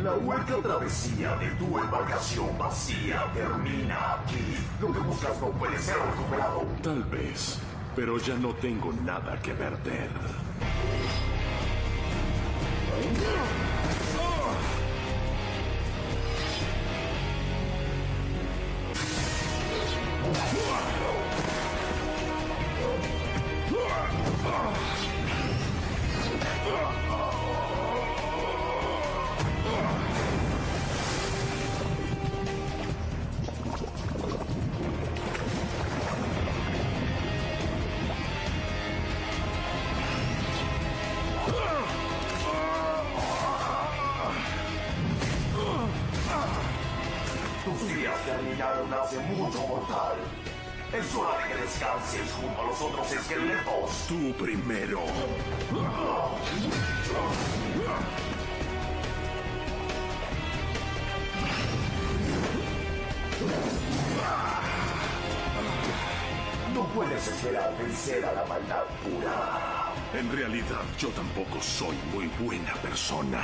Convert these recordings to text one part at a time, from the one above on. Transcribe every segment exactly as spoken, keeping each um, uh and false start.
La hueca travesía de tu embarcación vacía termina aquí. Lo que buscas no puede ser recuperado. Tal vez, pero ya no tengo nada que perder. Tus días terminaron hace mucho, mortal. Es hora de que descanses junto a los otros esqueletos. Tú primero. No puedes esperar vencer a la maldad pura. En realidad, yo tampoco soy muy buena persona.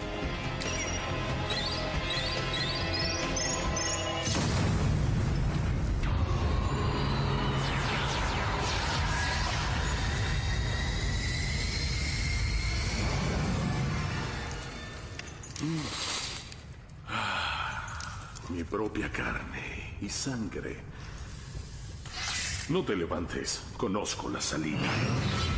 Mi propia carne y sangre. No te levantes, conozco la salida.